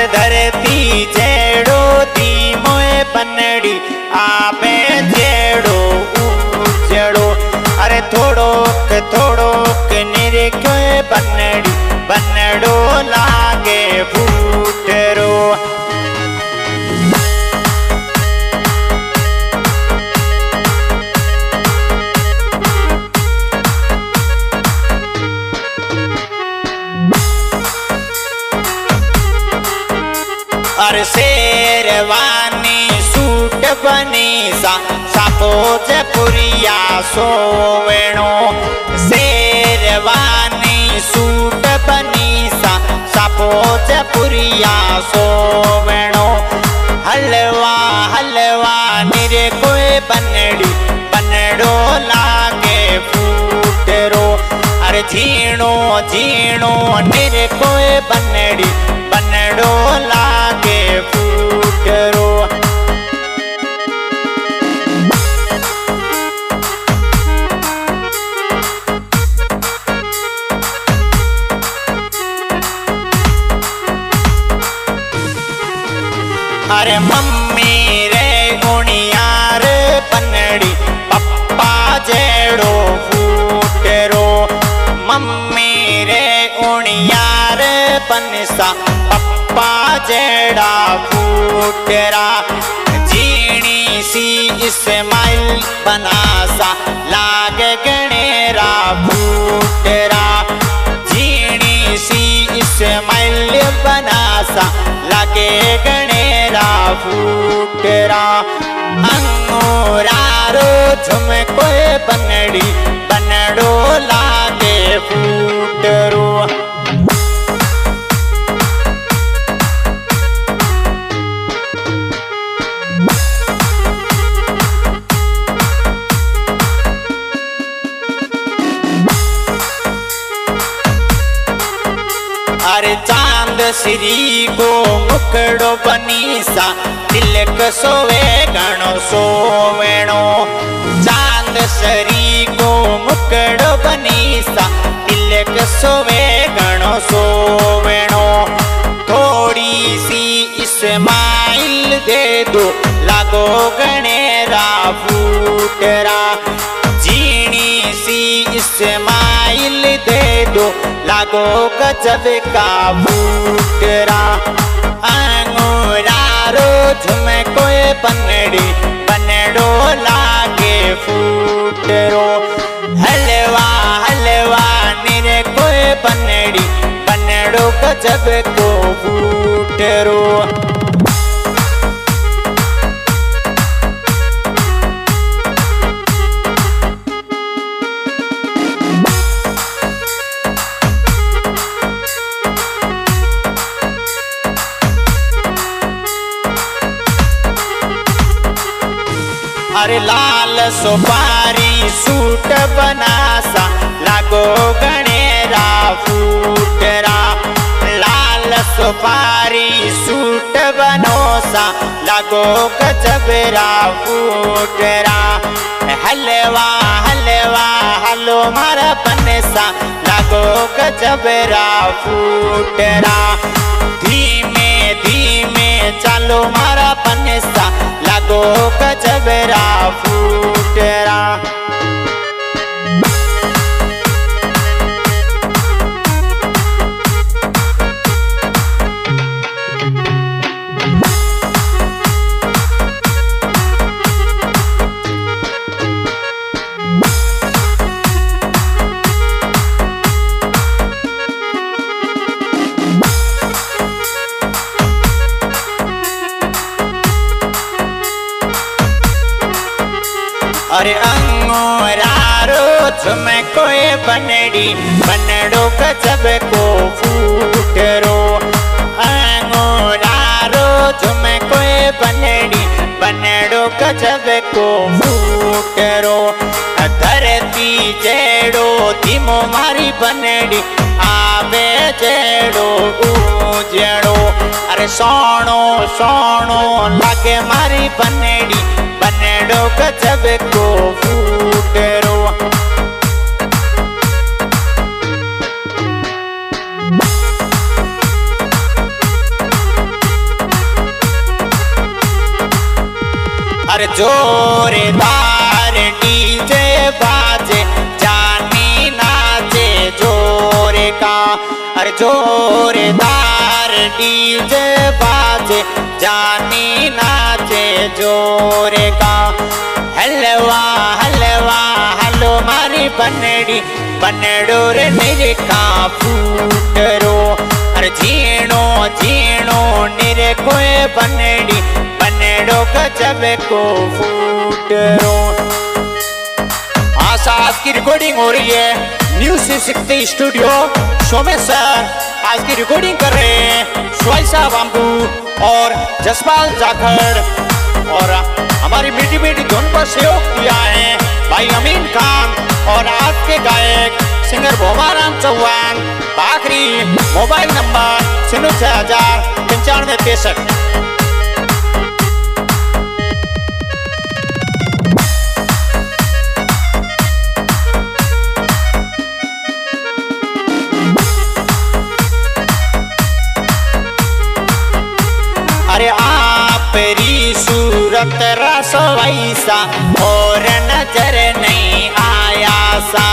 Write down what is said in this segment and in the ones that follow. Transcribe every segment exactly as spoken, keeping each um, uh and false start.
धरती जेड़ो दी मोए बनड़ी आवे जेड़ो उजड़ो। अरे थोड़ो के थोड़ो के निरे क्यों बनड़ी बनड़ो लागे फूटरो। अरे शेरवानी सूट बनी सा सापो जपुरिया सोवेणो। शेरवानी सूट बनी सा सापो जपुरिया सोवेणो। हलवा हलवा निरे कोई बनड़ी बनड़ो लागे फूटरो। अरे झीणो झीणो निरे कोई बनड़ी बनड़ो लागे फूटरो। अरे मम्मी रे उनियार बनड़ी पप्पा जेड़ो फूटरो। मम्मी रे उनियार बनसा पप्पा जेड़ा फूटरा। जीणी सी इस्माइल बनासा लागे गणेरा फूटरा। जीणी सी इस्माइल बनासा लागे गणेरा फूटरा। अंगूरारो झुमको बनड़ी बनड़ो लागे फूटरो। अरे चांद श्री को मुकड़ो बनीसा तिलक सोवे गणो सोवेणो। चांद श्री को मुकड़ो बनीसा तिलक सोवे गणो सोवेणो। थोड़ी सी इस्माइल दे दो लागो गणेरा फूटरा। जीणी सी इस्माइल दे दो लागो गजब का फूटरा। अंगूरारो झुमको बनड़ी बनड़ो लागे फूटरो। हलवा हलवा निरे कोई बनड़ी बनड़ो गजब को फूटरो। अरे लाल सुपारी सूट बनासा लागो गणेरा फूटरा। लाल सुपारी सूट बनोसा लागो गजबरा फूटरा। हलवा हलवा हलो मारा बनसा लागो गजबरा फूटरा। धीमे धीमे चालो मारा बनसा लागो गजबरा फूटरा। अरे अंगूरारो झुमको बनड़ी बनड़ो गजब को फूटरो। अंगूरारो झुमको बनड़ी बनड़ो गजब को फूटरो। धरती जेड़ो धीमो मारी बनड़ी आवे जेड़ो उजड़ो। अरे सोनो सोनो लागे मारी बनड़ी बनड़ो गजब को फूटरो। अरे जोरदार डीजे बाजे जानी नाचे जोरे का। अरे जोरदार डीजे बाजे जानी नाचे जोरे का। हलवा हलवा हलो मारी बनड़ी बनड़ो रे मेरे का फूटरो। अरे झीणो झीणो निरे कोई बनड़ी बनड़ो गजब को फूटरो। आशा आज की रिकॉर्डिंग हो रही है new C sixty studio Somesh sir आज की रिकॉर्डिंग कर रहे हैं। स्वाइसा बाम्बू और जसपाल जाखड़ और हमारी मीठी मीठी धुन पर सहयोग किया है भाई अमीन खान और आपके गायक सिंगर भोमाराम चौहान। आखिरी मोबाइल नंबर छिन्नू छह हजार पंचानवे तिरसठ। अरे आपरी सूरत रस वैसा और नजर नहीं आया सा।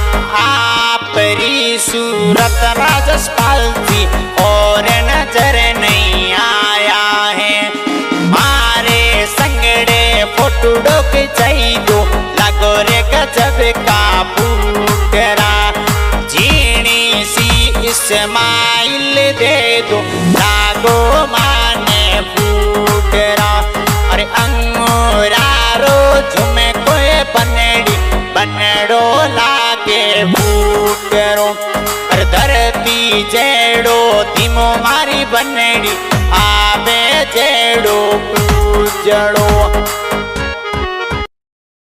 आपरी सूरत राजपाल जी और नजर नहीं आया है। मारे संगड़े फोटो डोक चाहिए लगो रे गजब का फूटरा। जीनी सी इस्माइल दे दो लागो माने फूटरा। अरे अंगूरारो झुमे कोई बनड़ी बनड़ो लागे फूटरो। अरे धरती जेड़ो धीमो मारी बनड़ी आवे जेड़ो पूजड़ो।